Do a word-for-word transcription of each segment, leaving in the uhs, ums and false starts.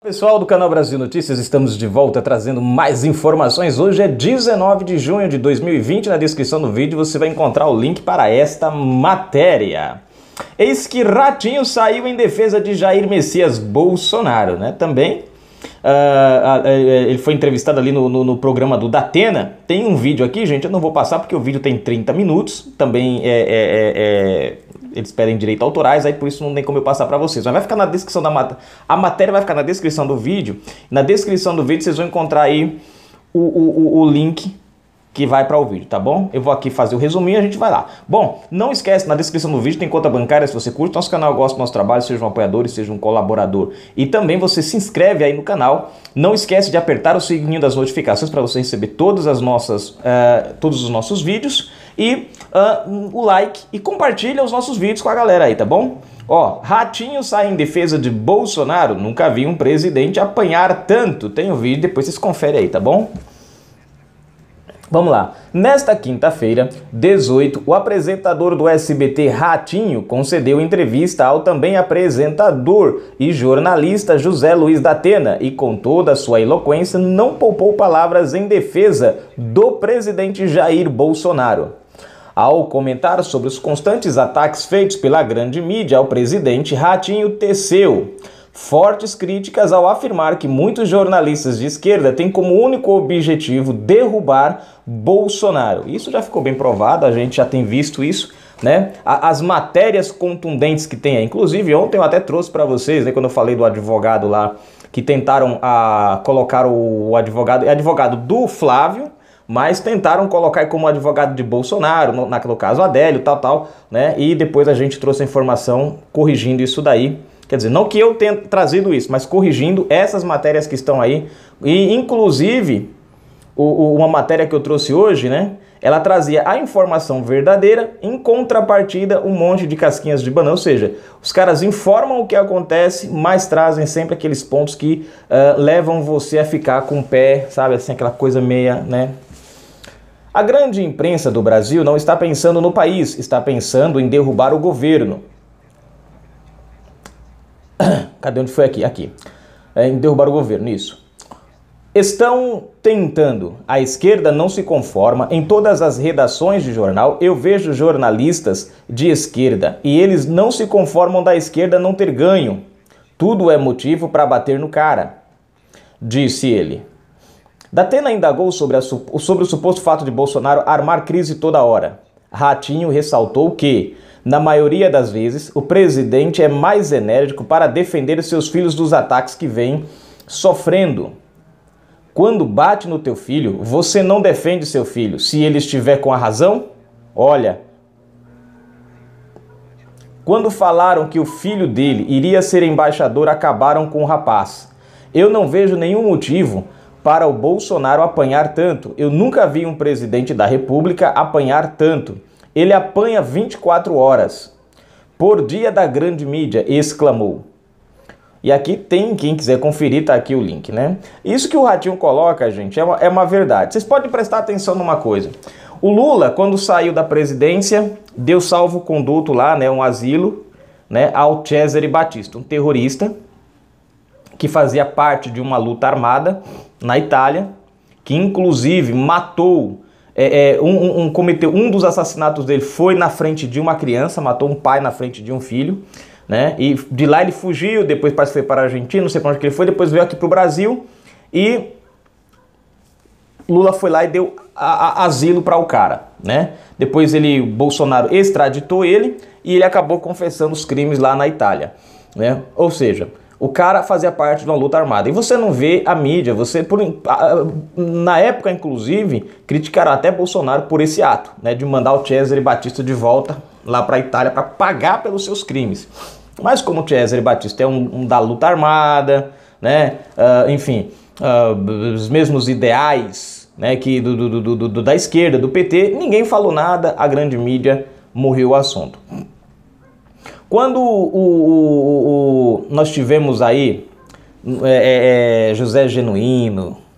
Pessoal do canal Brasil Notícias, estamos de volta trazendo mais informações. Hoje é dezenove de junho de dois mil e vinte. Na descrição do vídeo você vai encontrar o link para esta matéria. Eis que Ratinho saiu em defesa de Jair Messias Bolsonaro, né? Também uh, uh, ele foi entrevistado ali no, no, no programa do Datena. Tem um vídeo aqui, gente, eu não vou passar porque o vídeo tem trinta minutos. Também é... é, é, é eles pedem direito autorais, aí por isso não tem como eu passar para vocês. Mas vai ficar na descrição da matéria. A matéria vai ficar na descrição do vídeo. Na descrição do vídeo vocês vão encontrar aí o, o, o link que vai para o vídeo, tá bom? Eu vou aqui fazer o resuminho e a gente vai lá. Bom, não esquece, na descrição do vídeo tem conta bancária, se você curte nosso canal, gosta do nosso trabalho, seja um apoiador e seja um colaborador. E também você se inscreve aí no canal. Não esquece de apertar o sininho das notificações para você receber todas as nossas, uh, todos os nossos vídeos. E uh, o like e compartilha os nossos vídeos com a galera aí, tá bom? Ó, Ratinho sai em defesa de Bolsonaro. Nunca vi um presidente apanhar tanto. Tem o vídeo, depois vocês conferem aí, tá bom? Vamos lá. Nesta quinta-feira, dezoito, o apresentador do S B T Ratinho concedeu entrevista ao também apresentador e jornalista José Luiz Datena e, com toda a sua eloquência, não poupou palavras em defesa do presidente Jair Bolsonaro. Ao comentar sobre os constantes ataques feitos pela grande mídia ao presidente, Ratinho teceu fortes críticas ao afirmar que muitos jornalistas de esquerda têm como único objetivo derrubar Bolsonaro. Isso já ficou bem provado, a gente já tem visto isso, né? As matérias contundentes que tem aí. Inclusive, ontem eu até trouxe para vocês, né, quando eu falei do advogado lá, que tentaram a, colocar o advogado, é advogado do Flávio, mas tentaram colocar como advogado de Bolsonaro, no, naquele caso Adélio, tal, tal, né? E depois a gente trouxe a informação corrigindo isso daí. Quer dizer, não que eu tenha trazido isso, mas corrigindo essas matérias que estão aí. E, inclusive, o, o, uma matéria que eu trouxe hoje, né? Ela trazia a informação verdadeira, em contrapartida, um monte de casquinhas de banana. Ou seja, os caras informam o que acontece, mas trazem sempre aqueles pontos que uh, levam você a ficar com o pé, sabe? Assim, aquela coisa meia, né? A grande imprensa do Brasil não está pensando no país, está pensando em derrubar o governo. Cadê onde foi aqui? Aqui. É, em derrubar o governo, isso. Estão tentando. A esquerda não se conforma. Em todas as redações de jornal, eu vejo jornalistas de esquerda e eles não se conformam da esquerda não ter ganho. Tudo é motivo para bater no cara, disse ele. Datena indagou sobre, a, sobre o suposto fato de Bolsonaro armar crise toda hora. Ratinho ressaltou que, na maioria das vezes, o presidente é mais enérgico para defender seus filhos dos ataques que vêm sofrendo. Quando bate no teu filho, você não defende seu filho. Se ele estiver com a razão, olha. Quando falaram que o filho dele iria ser embaixador, acabaram com o rapaz. Eu não vejo nenhum motivo para o Bolsonaro apanhar tanto. Eu nunca vi um presidente da República apanhar tanto. Ele apanha vinte e quatro horas por dia da grande mídia, exclamou. E aqui tem, quem quiser conferir, tá aqui o link, né? Isso que o Ratinho coloca, gente, é uma, é uma verdade. Vocês podem prestar atenção numa coisa. O Lula, quando saiu da presidência, deu salvo-conduto lá, né, um asilo, né, ao Cesare Battisti, um terrorista que fazia parte de uma luta armada na Itália, que inclusive matou... É, é, um, um, um, cometeu, um dos assassinatos dele foi na frente de uma criança, matou um pai na frente de um filho, né? E de lá ele fugiu, depois parece que foi para a Argentina, não sei para onde que ele foi, depois veio aqui para o Brasil e Lula foi lá e deu a, a, asilo para o cara, né? Depois ele, Bolsonaro extraditou ele e ele acabou confessando os crimes lá na Itália, né? Ou seja, o cara fazia parte de uma luta armada. E você não vê a mídia, você, por, na época, inclusive, criticaram até Bolsonaro por esse ato, né, de mandar o Cesare Battisti de volta lá para a Itália para pagar pelos seus crimes. Mas como o Cesare Battisti é um, um da luta armada, né, uh, enfim, uh, os mesmos ideais, né, que do, do, do, do, da esquerda, do P T, ninguém falou nada, a grande mídia morreu o assunto. Quando o, o, o, nós tivemos aí é, é, José Genuíno,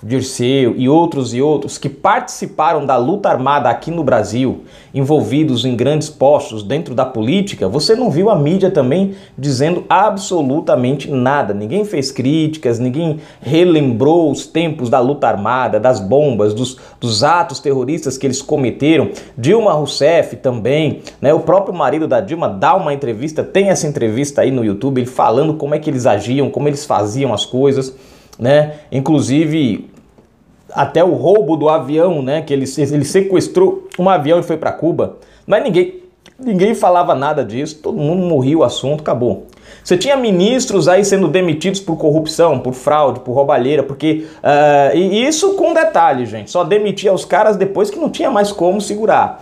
Dirceu e outros e outros que participaram da luta armada aqui no Brasil, envolvidos em grandes postos dentro da política, você não viu a mídia também dizendo absolutamente nada. Ninguém fez críticas, ninguém relembrou os tempos da luta armada, das bombas, dos, dos atos terroristas que eles cometeram. Dilma Rousseff também, né? O próprio marido da Dilma dá uma entrevista, tem essa entrevista aí no YouTube, ele falando como é que eles agiam, como eles faziam as coisas, né? Inclusive até o roubo do avião, né? Que ele, ele sequestrou um avião e foi para Cuba. Mas ninguém, ninguém falava nada disso, todo mundo morria o assunto, acabou. Você tinha ministros aí sendo demitidos por corrupção, por fraude, por roubalheira, porque... Uh, e isso com detalhe, gente, só demitia os caras depois que não tinha mais como segurar.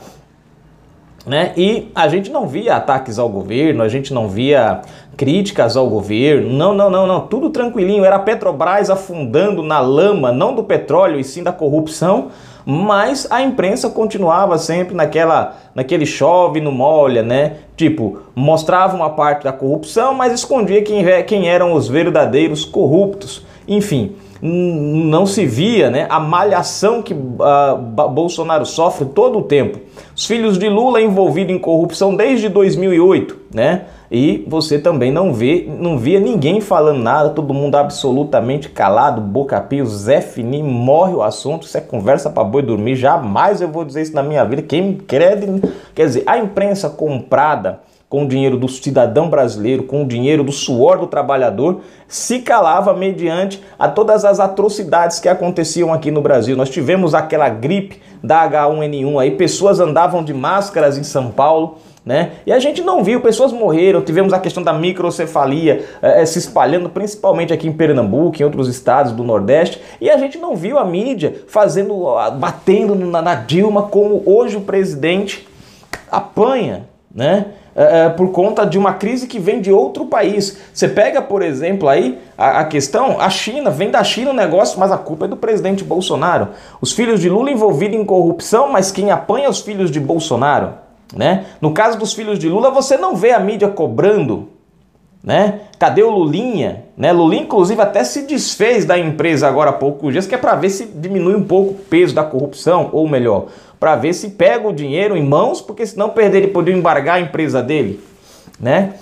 Né? E a gente não via ataques ao governo, a gente não via críticas ao governo, não, não, não, não, tudo tranquilinho, era a Petrobras afundando na lama, não do petróleo e sim da corrupção, mas a imprensa continuava sempre naquela, naquele chove no molha, né? Tipo, mostrava uma parte da corrupção, mas escondia quem, quem eram os verdadeiros corruptos, enfim... Não se via, né, a malhação que uh, Bolsonaro sofre todo o tempo. Os filhos de Lula envolvidos em corrupção desde dois mil e oito, né? E você também não vê, não via ninguém falando nada, todo mundo absolutamente calado, boca a pio, Zé Fininho, morre o assunto, isso é conversa para boi dormir, jamais eu vou dizer isso na minha vida, quem me crede, quer dizer, a imprensa comprada com o dinheiro do cidadão brasileiro, com o dinheiro do suor do trabalhador, se calava mediante a todas as atrocidades que aconteciam aqui no Brasil. Nós tivemos aquela gripe da H um N um aí, pessoas andavam de máscaras em São Paulo, né? E a gente não viu, pessoas morreram, tivemos a questão da microcefalia é, se espalhando principalmente aqui em Pernambuco, em outros estados do Nordeste, e a gente não viu a mídia fazendo, batendo na, na Dilma como hoje o presidente apanha, né? É, por conta de uma crise que vem de outro país. Você pega, por exemplo, aí a, a questão, a China, vem da China o negócio, mas a culpa é do presidente Bolsonaro. Os filhos de Lula envolvidos em corrupção, mas quem apanha é os filhos de Bolsonaro, né? No caso dos filhos de Lula, você não vê a mídia cobrando, né? Cadê o Lulinha? Né? Lulinha, inclusive, até se desfez da empresa agora há poucos dias, que é para ver se diminui um pouco o peso da corrupção, ou melhor, para ver se pega o dinheiro em mãos, porque senão perder ele poderia embargar a empresa dele, né?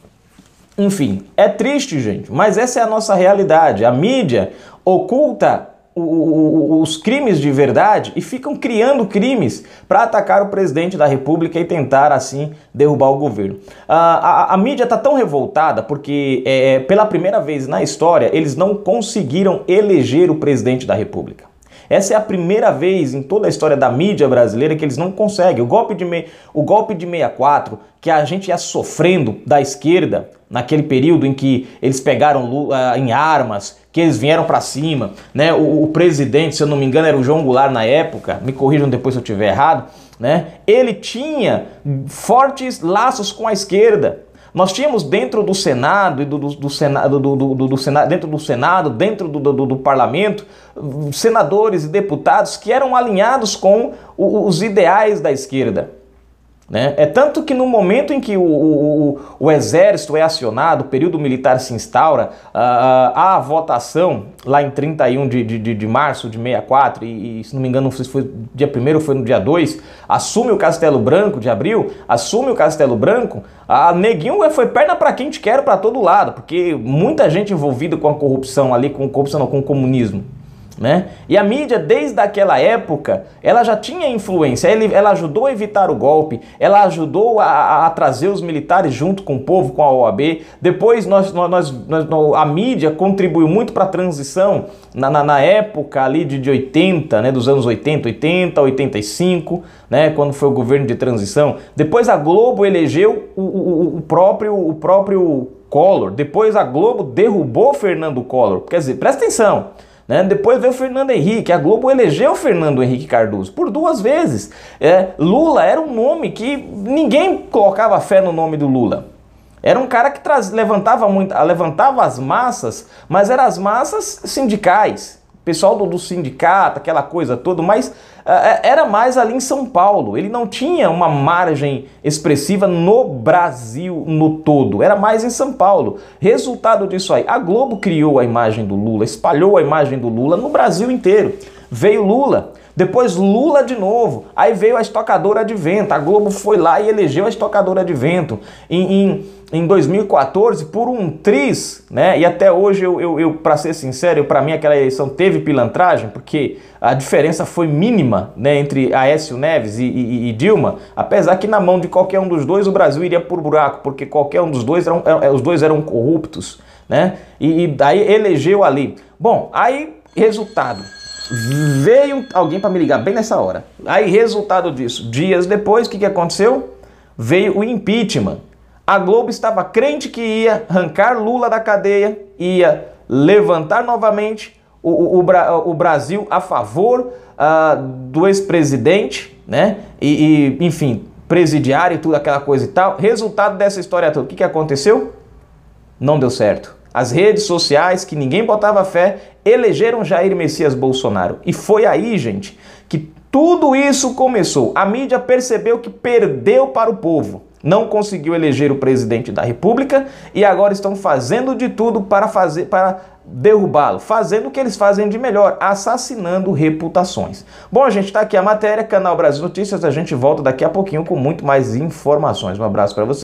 Enfim, é triste, gente, mas essa é a nossa realidade. A mídia oculta o, o, os crimes de verdade e ficam criando crimes para atacar o presidente da República e tentar, assim, derrubar o governo. A, a, a mídia está tão revoltada porque, é, pela primeira vez na história, eles não conseguiram eleger o presidente da República. Essa é a primeira vez em toda a história da mídia brasileira que eles não conseguem. O golpe de, me... o golpe de sessenta e quatro, que a gente ia sofrendo da esquerda, naquele período em que eles pegaram uh, em armas, que eles vieram para cima, né? O, o presidente, se eu não me engano, era o João Goulart na época, me corrijam depois se eu estiver errado, né? Ele tinha fortes laços com a esquerda. Nós tínhamos dentro do Senado e do, do, do Senado, do, do, do, do Senado, dentro do Senado, dentro do, do, do Parlamento, senadores e deputados que eram alinhados com o, os ideais da esquerda. Né? É tanto que no momento em que o, o, o exército é acionado, o período militar se instaura, uh, há a votação lá em trinta e um de, de, de março de sessenta e quatro, e, e se não me engano não sei se foi dia primeiro ou foi no dia dois, assume o Castelo Branco de abril, assume o Castelo Branco, a neguinho foi perna para quente quero para todo lado, porque muita gente envolvida com a corrupção ali, com corrupção não, com o comunismo. Né? E a mídia, desde aquela época, ela já tinha influência, ela ajudou a evitar o golpe, ela ajudou a, a trazer os militares junto com o povo, com a O A B. Depois nós, nós, nós, a mídia contribuiu muito para a transição na, na, na época ali de, de oitenta, né, dos anos oitenta, oitenta, oitenta e cinco, né, quando foi o governo de transição. Depois a Globo elegeu o, o, o, próprio, o próprio Collor, depois a Globo derrubou Fernando Collor. Quer dizer, presta atenção. Né? Depois veio o Fernando Henrique, a Globo elegeu o Fernando Henrique Cardoso por duas vezes. É, Lula era um nome que ninguém colocava fé no nome do Lula. Era um cara que traz, levantava, muito, levantava as massas, mas eram as massas sindicais, pessoal do, do sindicato, aquela coisa toda, mas uh, era mais ali em São Paulo. Ele não tinha uma margem expressiva no Brasil no todo, era mais em São Paulo. Resultado disso aí, a Globo criou a imagem do Lula, espalhou a imagem do Lula no Brasil inteiro. Veio Lula, depois Lula de novo, aí veio a Estocadora de Vento, a Globo foi lá e elegeu a Estocadora de Vento em, em, em dois mil e quatorze por um triz, né? E até hoje, eu, eu, eu para ser sincero, para mim aquela eleição teve pilantragem, porque a diferença foi mínima, né, entre Aécio Neves e, e, e Dilma, apesar que na mão de qualquer um dos dois o Brasil iria por buraco, porque qualquer um dos dois eram, os dois eram corruptos, né? E, e daí elegeu ali. Bom, aí resultado. Veio alguém para me ligar bem nessa hora. Aí, resultado disso, dias depois, o que, que aconteceu? Veio o impeachment. A Globo estava crente que ia arrancar Lula da cadeia, ia levantar novamente o, o, o, o Brasil a favor uh, do ex-presidente, né? E, e, enfim, presidiário e tudo aquela coisa e tal. Resultado dessa história toda, o que, que aconteceu? Não deu certo. As redes sociais, que ninguém botava fé, elegeram Jair Messias Bolsonaro. E foi aí, gente, que tudo isso começou. A mídia percebeu que perdeu para o povo. Não conseguiu eleger o presidente da República e agora estão fazendo de tudo para fazer, para derrubá-lo, fazendo o que eles fazem de melhor, assassinando reputações. Bom, gente, está aqui a matéria, Canal Brasil Notícias. A gente volta daqui a pouquinho com muito mais informações. Um abraço para você.